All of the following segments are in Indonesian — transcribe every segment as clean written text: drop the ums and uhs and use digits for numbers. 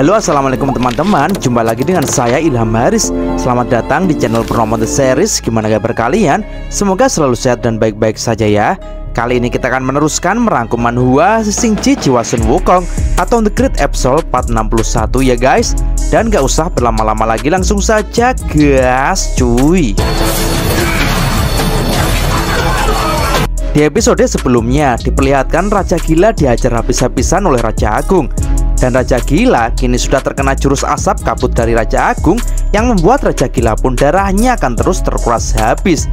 Halo, assalamualaikum teman-teman. Jumpa lagi dengan saya Ilham Haris. Selamat datang di channel Purnomo The Series. Gimana kabar kalian? Semoga selalu sehat dan baik-baik saja ya. Kali ini kita akan meneruskan merangkum manhwa Sisingji Jiwa Sun Wukong atau The Great Episode 461 ya guys. Dan gak usah berlama-lama lagi, langsung saja gas cuy. Di episode sebelumnya diperlihatkan Raja Gila dihajar habis-habisan oleh Raja Agung. Dan Raja Gila kini sudah terkena jurus asap kabut dari Raja Agung yang membuat Raja Gila pun darahnya akan terus terkuras habis.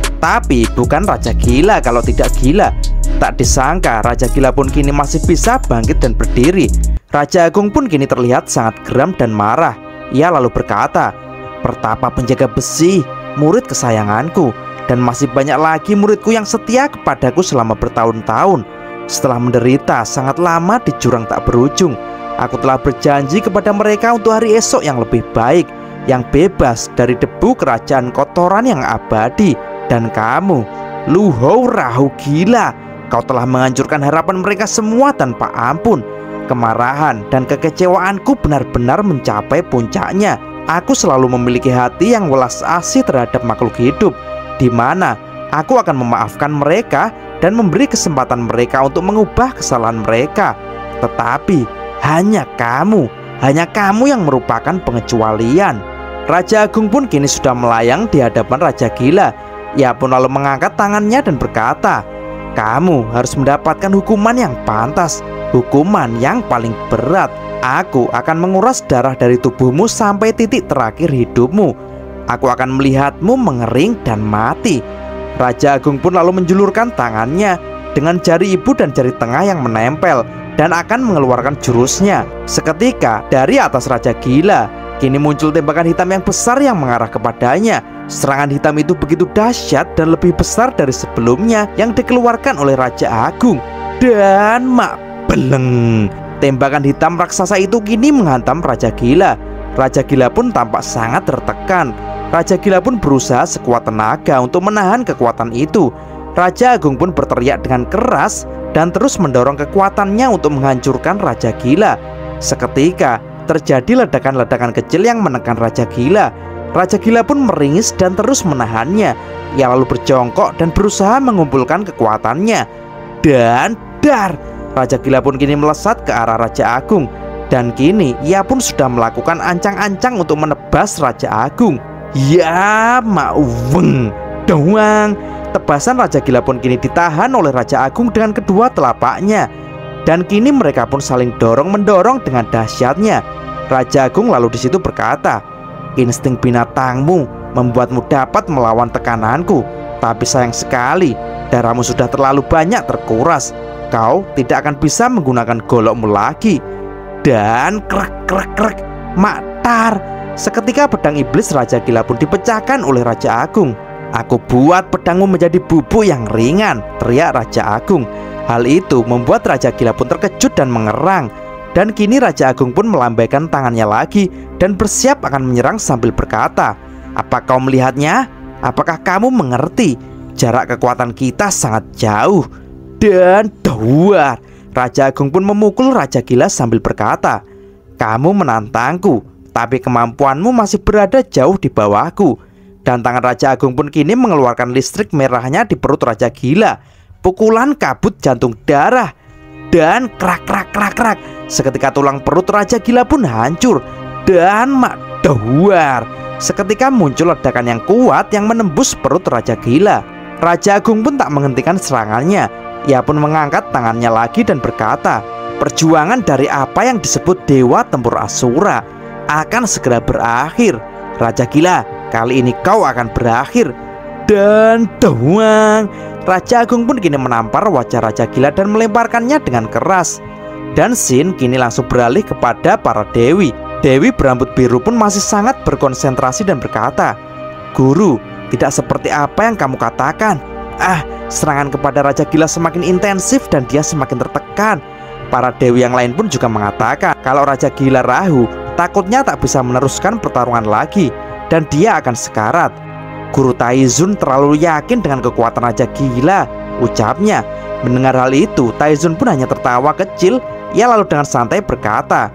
Tapi bukan Raja Gila kalau tidak gila. Tak disangka Raja Gila pun kini masih bisa bangkit dan berdiri. Raja Agung pun kini terlihat sangat geram dan marah. Ia lalu berkata, "Pertapa penjaga besi, murid kesayanganku, dan masih banyak lagi muridku yang setia kepadaku selama bertahun-tahun. Setelah menderita sangat lama di jurang tak berujung, aku telah berjanji kepada mereka untuk hari esok yang lebih baik, yang bebas dari debu kerajaan kotoran yang abadi. Dan kamu, Lu Hou Rahu Gila, kau telah menghancurkan harapan mereka semua tanpa ampun. Kemarahan dan kekecewaanku benar-benar mencapai puncaknya. Aku selalu memiliki hati yang welas asih terhadap makhluk hidup, di mana aku akan memaafkan mereka dan memberi kesempatan mereka untuk mengubah kesalahan mereka. Tetapi hanya kamu yang merupakan pengecualian." Raja Agung pun kini sudah melayang di hadapan Raja Gila. Ia pun lalu mengangkat tangannya dan berkata, "Kamu harus mendapatkan hukuman yang pantas, hukuman yang paling berat. Aku akan menguras darah dari tubuhmu sampai titik terakhir hidupmu. Aku akan melihatmu mengering dan mati." Raja Agung pun lalu menjulurkan tangannya dengan jari ibu dan jari tengah yang menempel dan akan mengeluarkan jurusnya. Seketika dari atas Raja Gila kini muncul tembakan hitam yang besar yang mengarah kepadanya. Serangan hitam itu begitu dahsyat dan lebih besar dari sebelumnya yang dikeluarkan oleh Raja Agung. Dan mak beleng, tembakan hitam raksasa itu kini menghantam Raja Gila. Raja Gila pun tampak sangat tertekan. Raja Gila pun berusaha sekuat tenaga untuk menahan kekuatan itu. Raja Agung pun berteriak dengan keras dan terus mendorong kekuatannya untuk menghancurkan Raja Gila. Seketika terjadi ledakan-ledakan kecil yang menekan Raja Gila. Raja Gila pun meringis dan terus menahannya. Ia lalu berjongkok dan berusaha mengumpulkan kekuatannya. Dan dar, Raja Gila pun kini melesat ke arah Raja Agung. Dan kini ia pun sudah melakukan ancang-ancang untuk menebas Raja Agung. Ya mauweng doang. Tebasan Raja Gila pun kini ditahan oleh Raja Agung dengan kedua telapaknya. Dan kini mereka pun saling dorong-mendorong dengan dahsyatnya. Raja Agung lalu di situ berkata, "Insting binatangmu membuatmu dapat melawan tekananku. Tapi sayang sekali, darahmu sudah terlalu banyak terkuras. Kau tidak akan bisa menggunakan golokmu lagi." Dan krek, maktar. Seketika pedang iblis Raja Gila pun dipecahkan oleh Raja Agung. "Aku buat pedangmu menjadi bubuk yang ringan," teriak Raja Agung. Hal itu membuat Raja Gila pun terkejut dan mengerang. Dan kini Raja Agung pun melambaikan tangannya lagi dan bersiap akan menyerang sambil berkata, "Apa kau melihatnya? Apakah kamu mengerti? Jarak kekuatan kita sangat jauh." Dan duar, Raja Agung pun memukul Raja Gila sambil berkata, "Kamu menantangku, tapi kemampuanmu masih berada jauh di bawahku." Dan tangan Raja Agung pun kini mengeluarkan listrik merahnya di perut Raja Gila. Pukulan kabut jantung darah. Dan krak. Seketika tulang perut Raja Gila pun hancur. Dan makduar, seketika muncul ledakan yang kuat yang menembus perut Raja Gila. Raja Agung pun tak menghentikan serangannya. Ia pun mengangkat tangannya lagi dan berkata, "Perjuangan dari apa yang disebut Dewa Tempur Asura akan segera berakhir. Raja Gila, kali ini kau akan berakhir." Dan doang, Raja Agung pun kini menampar wajah Raja Gila dan melemparkannya dengan keras. Dan scene kini langsung beralih kepada para dewi. Dewi berambut biru pun masih sangat berkonsentrasi dan berkata, "Guru, tidak seperti apa yang kamu katakan. Serangan kepada Raja Gila semakin intensif dan dia semakin tertekan." Para dewi yang lain pun juga mengatakan kalau Raja Gila rahu, takutnya tak bisa meneruskan pertarungan lagi dan dia akan sekarat. "Guru Taizun terlalu yakin dengan kekuatan Raja Gila," ucapnya. Mendengar hal itu, Taizun pun hanya tertawa kecil. Ia lalu dengan santai berkata,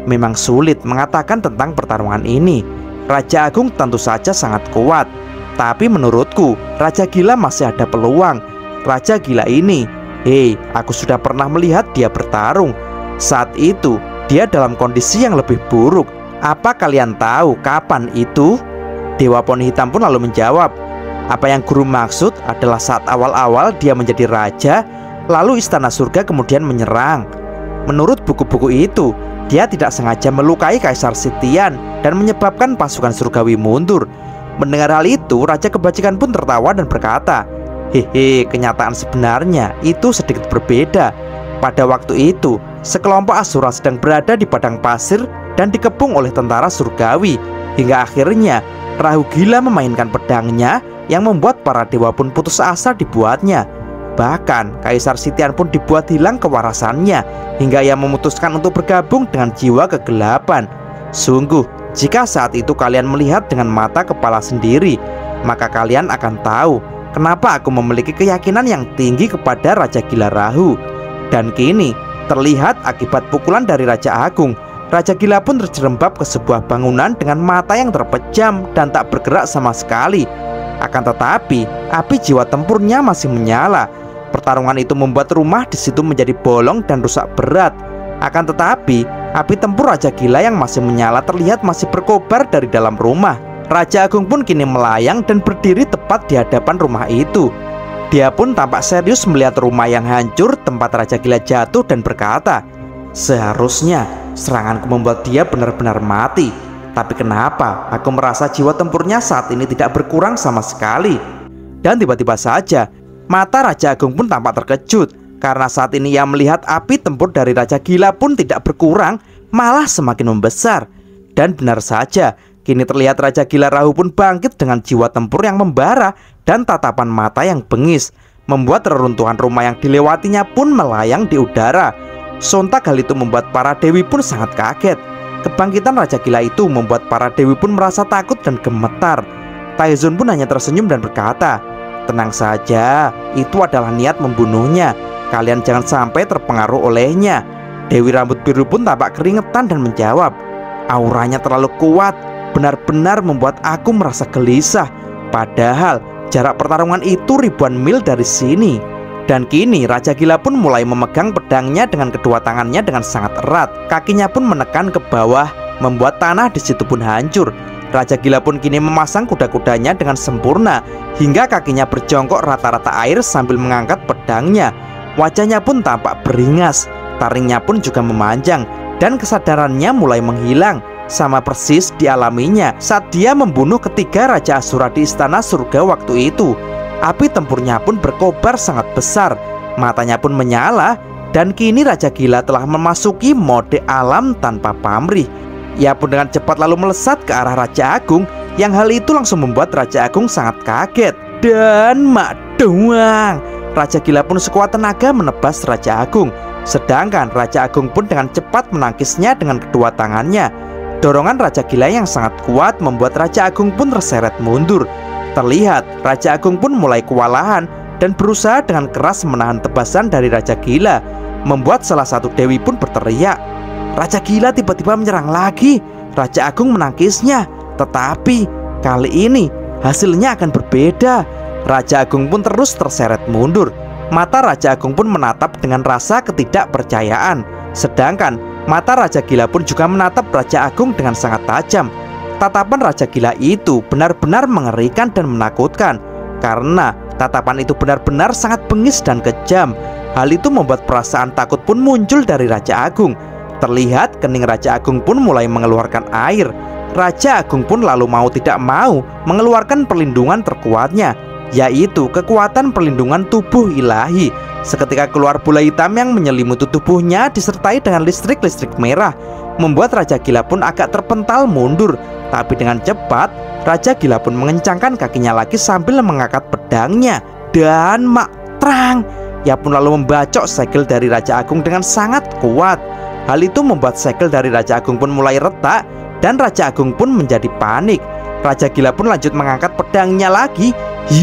Memang sulit mengatakan tentang pertarungan ini. Raja Agung tentu saja sangat kuat, tapi menurutku Raja Gila masih ada peluang. Raja Gila ini, aku sudah pernah melihat dia bertarung. Saat itu dia dalam kondisi yang lebih buruk. Apa kalian tahu kapan itu? Dewa Poni Hitam pun lalu menjawab, apa yang guru maksud adalah saat awal-awal dia menjadi raja, lalu istana surga kemudian menyerang. Menurut buku-buku itu, dia tidak sengaja melukai Kaisar Sitian dan menyebabkan pasukan surgawi mundur. Mendengar hal itu, Raja Kebajikan pun tertawa dan berkata, kenyataan sebenarnya itu sedikit berbeda. Pada waktu itu, sekelompok asura sedang berada di padang pasir dan dikepung oleh tentara surgawi. Hingga akhirnya Rahu Gila memainkan pedangnya yang membuat para dewa pun putus asa dibuatnya. Bahkan Kaisar Sitian pun dibuat hilang kewarasannya, hingga ia memutuskan untuk bergabung dengan jiwa kegelapan. Sungguh, jika saat itu kalian melihat dengan mata kepala sendiri, maka kalian akan tahu kenapa aku memiliki keyakinan yang tinggi kepada Raja Gila Rahu. Dan kini terlihat akibat pukulan dari Raja Agung, Raja Gila pun terjerembab ke sebuah bangunan dengan mata yang terpejam dan tak bergerak sama sekali. Akan tetapi, api jiwa tempurnya masih menyala. Pertarungan itu membuat rumah di situ menjadi bolong dan rusak berat. Akan tetapi, api tempur Raja Gila yang masih menyala terlihat masih berkobar dari dalam rumah. Raja Agung pun kini melayang dan berdiri tepat di hadapan rumah itu. Dia pun tampak serius melihat rumah yang hancur tempat Raja Gila jatuh dan berkata, seharusnya seranganku membuat dia benar-benar mati. Tapi kenapa aku merasa jiwa tempurnya saat ini tidak berkurang sama sekali? Dan tiba-tiba saja mata Raja Agung pun tampak terkejut, karena saat ini ia melihat api tempur dari Raja Gila pun tidak berkurang, malah semakin membesar. Dan benar saja, kini terlihat Raja Gila Rahu pun bangkit dengan jiwa tempur yang membara dan tatapan mata yang bengis, membuat reruntuhan rumah yang dilewatinya pun melayang di udara. Sontak hal itu membuat para dewi pun sangat kaget. Kebangkitan Raja Gila itu membuat para dewi pun merasa takut dan gemetar. Taizun pun hanya tersenyum dan berkata, tenang saja, itu adalah niat membunuhnya. Kalian jangan sampai terpengaruh olehnya. Dewi Rambut Biru pun tampak keringetan dan menjawab, auranya terlalu kuat, benar-benar membuat aku merasa gelisah. Padahal jarak pertarungan itu ribuan mil dari sini. Dan kini Raja Gila pun mulai memegang pedangnya dengan kedua tangannya dengan sangat erat. Kakinya pun menekan ke bawah, membuat tanah di situ pun hancur. Raja Gila pun kini memasang kuda-kudanya dengan sempurna, hingga kakinya berjongkok rata-rata air sambil mengangkat pedangnya. Wajahnya pun tampak beringas, taringnya pun juga memanjang, dan kesadarannya mulai menghilang. Sama persis dialaminya saat dia membunuh ketiga Raja Asura di istana surga waktu itu. Api tempurnya pun berkobar sangat besar, matanya pun menyala, dan kini Raja Gila telah memasuki mode alam tanpa pamrih. Ia pun dengan cepat lalu melesat ke arah Raja Agung, yang hal itu langsung membuat Raja Agung sangat kaget. Dan mak doang, Raja Gila pun sekuat tenaga menebas Raja Agung, sedangkan Raja Agung pun dengan cepat menangkisnya dengan kedua tangannya. Dorongan Raja Gila yang sangat kuat membuat Raja Agung pun terseret mundur. Terlihat Raja Agung pun mulai kewalahan dan berusaha dengan keras menahan tebasan dari Raja Gila, membuat salah satu dewi pun berteriak, Raja Gila tiba-tiba menyerang lagi. Raja Agung menangkisnya, tetapi kali ini hasilnya akan berbeda. Raja Agung pun terus terseret mundur. Mata Raja Agung pun menatap dengan rasa ketidakpercayaan, sedangkan mata Raja Gila pun juga menatap Raja Agung dengan sangat tajam. Tatapan Raja Gila itu benar-benar mengerikan dan menakutkan, karena tatapan itu benar-benar sangat bengis dan kejam. Hal itu membuat perasaan takut pun muncul dari Raja Agung. Terlihat kening Raja Agung pun mulai mengeluarkan air. Raja Agung pun lalu mau tidak mau mengeluarkan perlindungan terkuatnya, yaitu kekuatan perlindungan tubuh ilahi. Seketika keluar bola hitam yang menyelimuti tubuhnya disertai dengan listrik-listrik merah, membuat Raja Gila pun agak terpental mundur. Tapi dengan cepat Raja Gila pun mengencangkan kakinya lagi sambil mengangkat pedangnya. Dan maktrang, ia pun lalu membacok segel dari Raja Agung dengan sangat kuat. Hal itu membuat segel dari Raja Agung pun mulai retak, dan Raja Agung pun menjadi panik. Raja Gila pun lanjut mengangkat pedangnya lagi.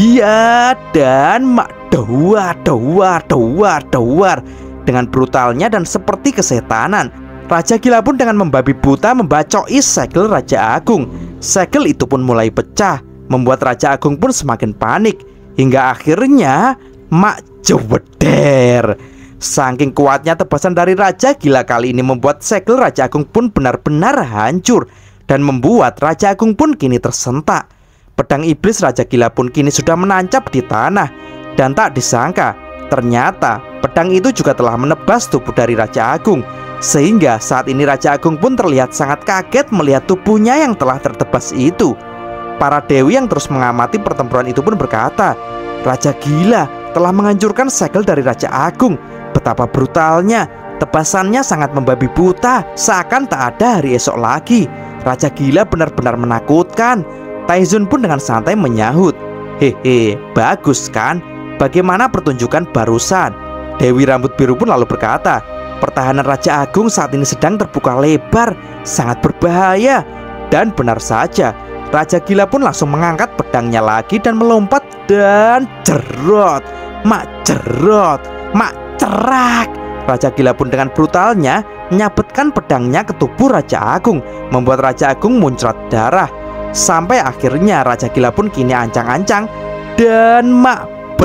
Iya, dan doar. Dengan brutalnya dan seperti kesetanan, Raja Gila pun dengan membabi buta membacoi segel Raja Agung. Segel itu pun mulai pecah, membuat Raja Agung pun semakin panik. Hingga akhirnya mak jeweder. Saking kuatnya tebasan dari Raja Gila kali ini membuat segel Raja Agung pun benar-benar hancur, dan membuat Raja Agung pun kini tersentak. Pedang iblis Raja Gila pun kini sudah menancap di tanah. Dan tak disangka, ternyata pedang itu juga telah menebas tubuh dari Raja Agung. Sehingga saat ini Raja Agung pun terlihat sangat kaget melihat tubuhnya yang telah tertebas itu. Para dewi yang terus mengamati pertempuran itu pun berkata, Raja Gila telah menghancurkan segel dari Raja Agung. Betapa brutalnya, tebasannya sangat membabi buta, seakan tak ada hari esok lagi. Raja Gila benar-benar menakutkan. Taizun pun dengan santai menyahut, hehe, bagus kan? Bagaimana pertunjukan barusan? Dewi rambut biru pun lalu berkata, pertahanan Raja Agung saat ini sedang terbuka lebar, sangat berbahaya. Dan benar saja, Raja Gila pun langsung mengangkat pedangnya lagi dan melompat dan cerot, mak cerot, mak cerak. Raja Gila pun dengan brutalnya menyabetkan pedangnya ke tubuh Raja Agung, membuat Raja Agung muncrat darah. Sampai akhirnya Raja Gila pun kini ancang-ancang dan mak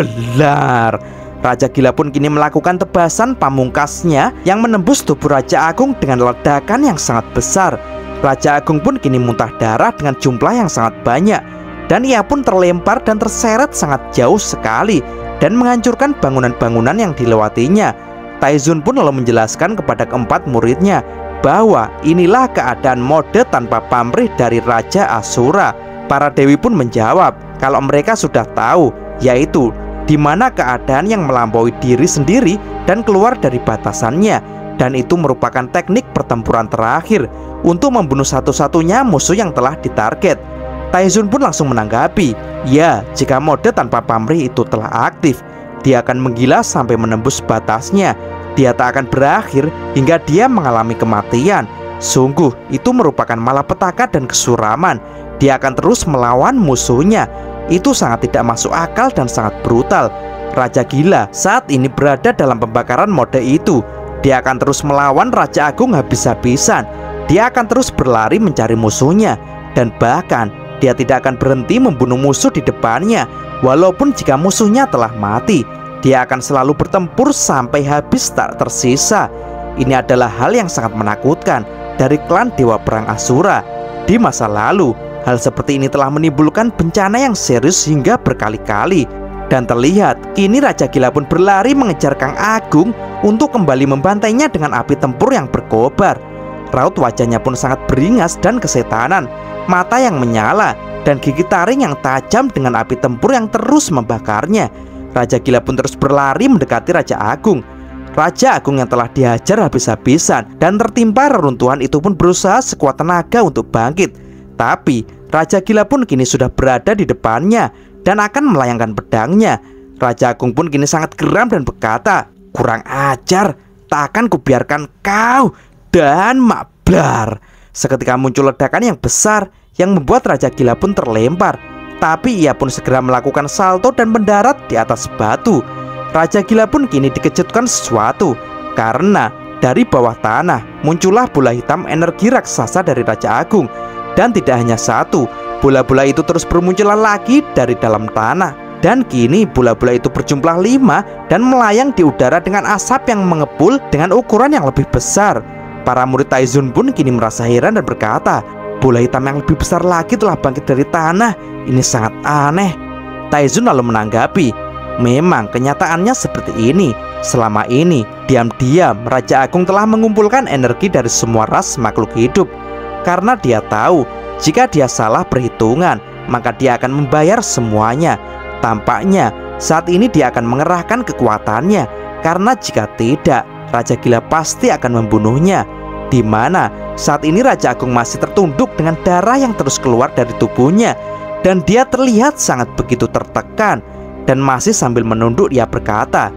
belar. Raja Gila pun kini melakukan tebasan pamungkasnya yang menembus tubuh Raja Agung dengan ledakan yang sangat besar. Raja Agung pun kini muntah darah dengan jumlah yang sangat banyak, dan ia pun terlempar dan terseret sangat jauh sekali dan menghancurkan bangunan-bangunan yang dilewatinya. Taizun pun lalu menjelaskan kepada keempat muridnya bahwa inilah keadaan mode tanpa pamrih dari Raja Asura. Para dewi pun menjawab kalau mereka sudah tahu, yaitu di mana keadaan yang melampaui diri sendiri dan keluar dari batasannya, dan itu merupakan teknik pertempuran terakhir untuk membunuh satu-satunya musuh yang telah ditarget. Taizun pun langsung menanggapi, ya, jika mode tanpa pamrih itu telah aktif, dia akan menggila sampai menembus batasnya. Dia tak akan berakhir hingga dia mengalami kematian. Sungguh itu merupakan malapetaka dan kesuraman. Dia akan terus melawan musuhnya. Itu sangat tidak masuk akal dan sangat brutal. Raja Gila saat ini berada dalam pembakaran mode itu. Dia akan terus melawan Raja Agung habis-habisan. Dia akan terus berlari mencari musuhnya, dan bahkan dia tidak akan berhenti membunuh musuh di depannya. Walaupun jika musuhnya telah mati, dia akan selalu bertempur sampai habis tak tersisa. Ini adalah hal yang sangat menakutkan dari klan Dewa Perang Asura. Di masa lalu, hal seperti ini telah menimbulkan bencana yang serius hingga berkali-kali. Dan terlihat kini Raja Gila pun berlari mengejar Kang Agung untuk kembali membantainya dengan api tempur yang berkobar. Raut wajahnya pun sangat beringas dan kesetanan, mata yang menyala dan gigi taring yang tajam dengan api tempur yang terus membakarnya. Raja Gila pun terus berlari mendekati Raja Agung. Raja Agung yang telah dihajar habis-habisan dan tertimpa reruntuhan itu pun berusaha sekuat tenaga untuk bangkit. Tapi Raja Gila pun kini sudah berada di depannya dan akan melayangkan pedangnya. Raja Agung pun kini sangat geram dan berkata, kurang ajar, tak akan kubiarkan kau. Dan makblar, seketika muncul ledakan yang besar yang membuat Raja Gila pun terlempar. Tapi ia pun segera melakukan salto dan mendarat di atas batu. Raja Gila pun kini dikejutkan sesuatu, karena dari bawah tanah muncullah bola hitam energi raksasa dari Raja Agung. Dan tidak hanya satu, bola-bola itu terus bermunculan lagi dari dalam tanah. Dan kini bola-bola itu berjumlah 5 dan melayang di udara dengan asap yang mengepul dengan ukuran yang lebih besar. Para murid Taizun pun kini merasa heran dan berkata, bola hitam yang lebih besar lagi telah bangkit dari tanah. Ini sangat aneh. Taizun lalu menanggapi, memang kenyataannya seperti ini. Selama ini, diam-diam Raja Agung telah mengumpulkan energi dari semua ras makhluk hidup. Karena dia tahu, jika dia salah perhitungan, maka dia akan membayar semuanya. Tampaknya saat ini dia akan mengerahkan kekuatannya, karena jika tidak, Raja Gila pasti akan membunuhnya. Di mana saat ini Raja Agung masih tertunduk dengan darah yang terus keluar dari tubuhnya, dan dia terlihat sangat begitu tertekan. Dan masih sambil menunduk dia berkata,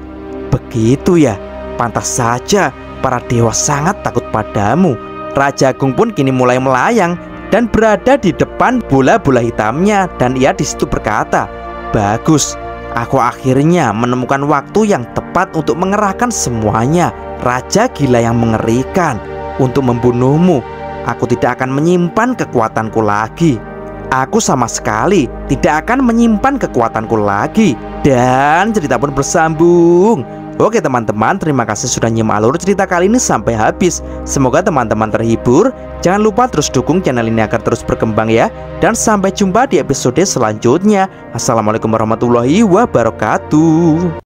begitu ya, pantas saja para dewa sangat takut padamu. Raja Agung pun kini mulai melayang dan berada di depan bola-bola hitamnya, dan ia disitu berkata, bagus, aku akhirnya menemukan waktu yang tepat untuk mengerahkan semuanya. Raja Gila yang mengerikan. untuk membunuhmu. Aku tidak akan menyimpan kekuatanku lagi. Aku sama sekali tidak akan menyimpan kekuatanku lagi. Dan cerita pun bersambung. Oke teman-teman, terima kasih sudah nyimak alur cerita kali ini sampai habis. Semoga teman-teman terhibur. Jangan lupa terus dukung channel ini agar terus berkembang ya. Dan sampai jumpa di episode selanjutnya. Assalamualaikum warahmatullahi wabarakatuh.